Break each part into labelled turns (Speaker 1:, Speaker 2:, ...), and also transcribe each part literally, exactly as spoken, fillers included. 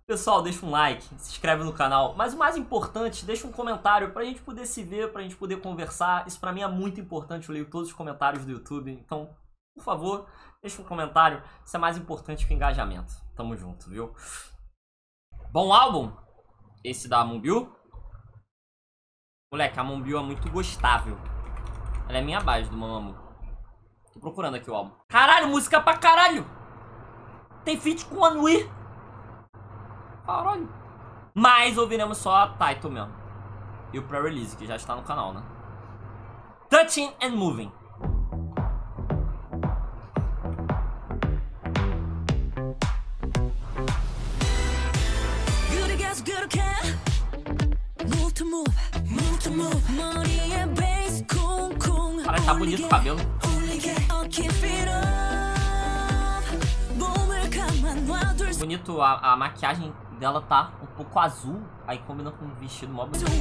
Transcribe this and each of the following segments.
Speaker 1: Pessoal, deixa um like, se inscreve no canal, mas o mais importante, deixa um comentário pra gente poder se ver, pra gente poder conversar. Isso pra mim é muito importante, eu leio todos os comentários do YouTube, então, por favor, deixa um comentário, isso é mais importante que o engajamento. Tamo junto, viu? Bom álbum, esse da Moonbyul. Moleque, a Moonbyul é muito gostável. Ela é minha base do Mamamoo. Tô procurando aqui o álbum. Caralho, música pra caralho! Tem feat com a Nui. Caralho. Mas ouviremos só a title mesmo. E o pré-release, que já está no canal, né? Touching and Moving. Cara, tá bonito o cabelo. Bonito, a, a maquiagem dela tá um pouco azul, aí combina com o vestido mó bonito.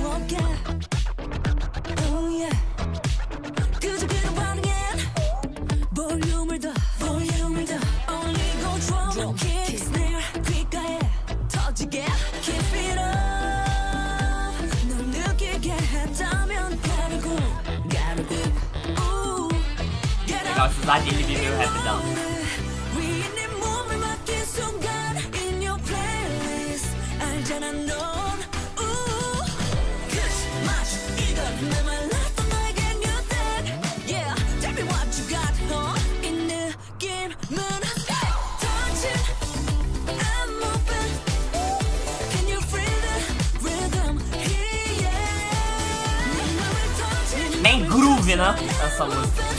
Speaker 1: Legal esses ar dele viver o rap dela. Bem groove, né? Essa música.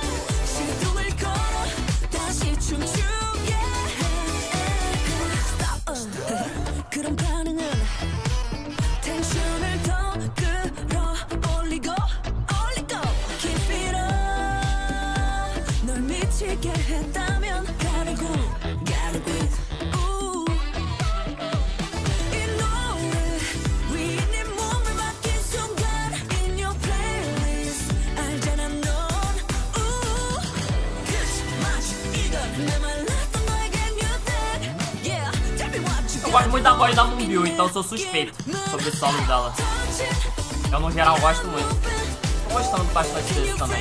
Speaker 1: Eu gosto muito da voz da Moonbyul, então sou suspeito sobre os solos dela. Eu no geral gosto muito. Tô gostando bastante desse também.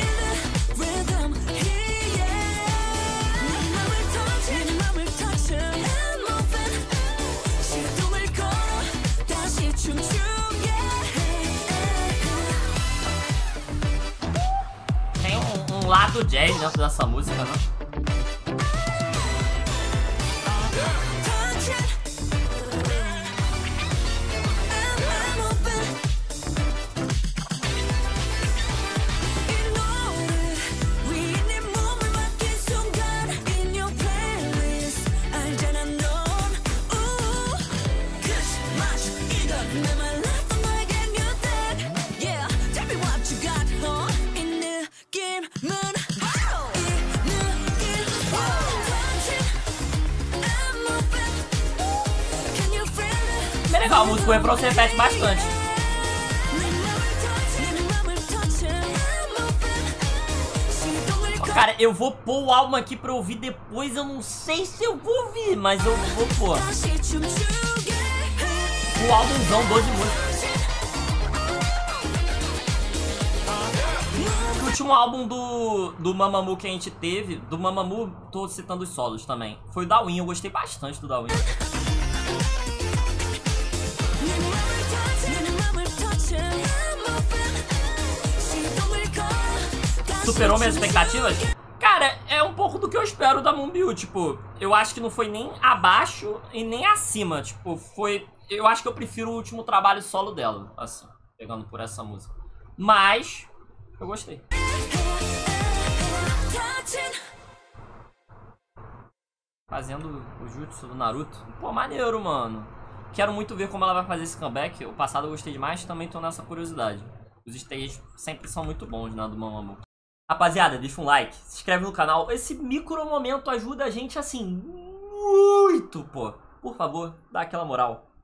Speaker 1: Tem um, um lado jazz dentro dessa música, né? É legal, a música, o refrão se repete bastante. Oh, cara, eu vou pôr o álbum aqui pra ouvir depois, eu não sei se eu vou ouvir, mas eu vou pôr. O álbumzão, doze músicas. O último álbum do, do Mamamoo que a gente teve, do Mamamoo, tô citando os solos também, foi o Dawin, eu gostei bastante do Dawin. Superou minhas expectativas? Cara, é um pouco do que eu espero da Moonbyul, tipo, eu acho que não foi nem abaixo e nem acima, tipo, foi... Eu acho que eu prefiro o último trabalho solo dela, assim, pegando por essa música. Mas, eu gostei. Fazendo o jutsu do Naruto. Pô, maneiro, mano. Quero muito ver como ela vai fazer esse comeback. O passado eu gostei demais, também tô nessa curiosidade. Os stages sempre são muito bons, né, do Mamamoo. Rapaziada, deixa um like, se inscreve no canal. Esse micro momento ajuda a gente, assim, muito, pô. Por favor, dá aquela moral.